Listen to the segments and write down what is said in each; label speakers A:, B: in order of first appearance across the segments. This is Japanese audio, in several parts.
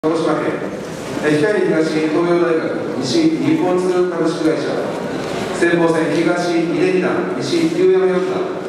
A: 鹿児島県光東東洋大学西日本通株式会社先鋒戦東井出二段西龍山四段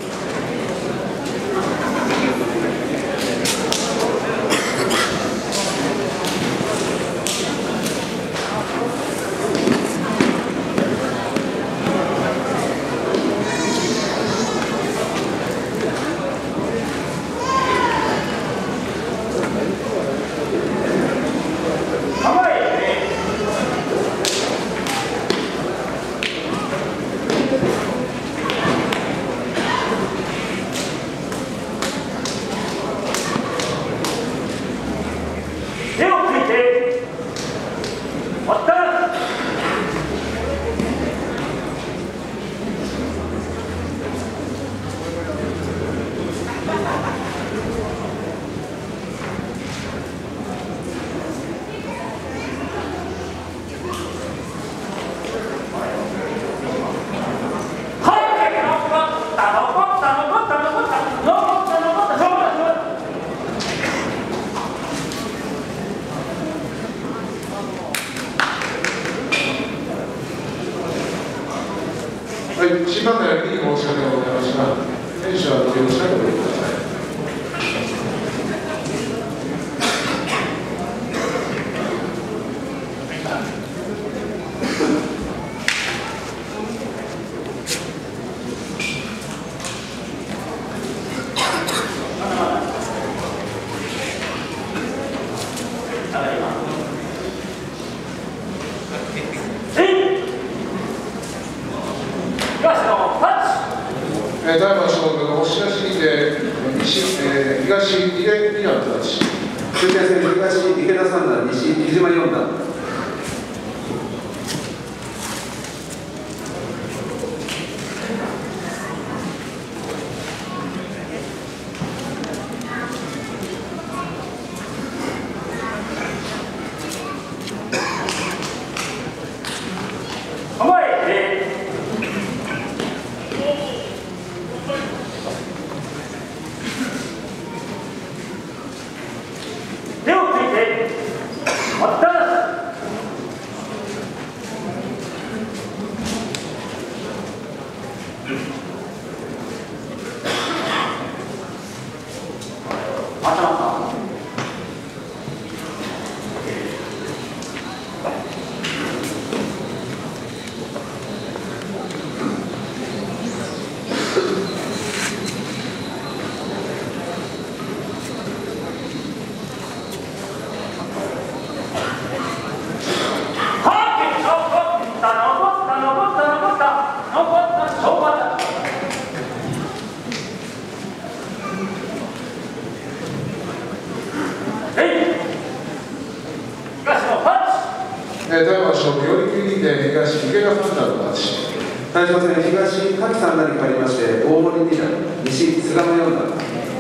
B: はい、審判台に申し訳ございませんが、選手は手を下げてください。タイマー勝負の押し出しにて東井出二段たち
A: 中堅戦東池田三段西木島四段
B: タイマー勝負寄り切りで東池田三段の勝ち。
A: 対象戦東柿三段に変わりまして大森二段西菅野四段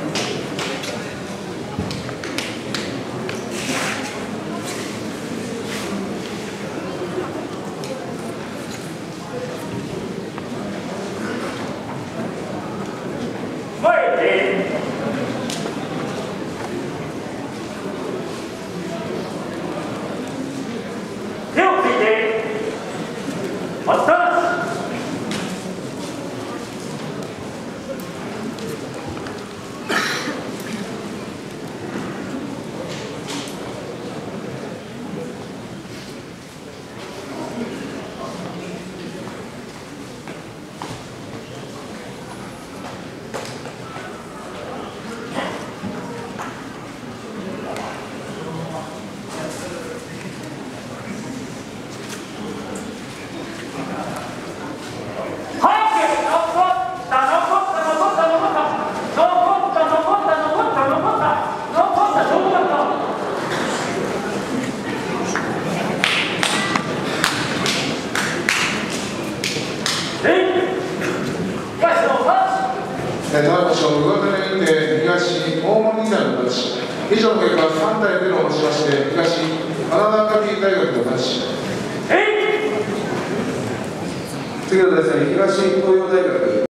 B: タイマー勝負上手にて東大森二段の勝ち。以上の結果3対0をもちまして東花中大学の勝ち。
A: 次の対戦東東洋大学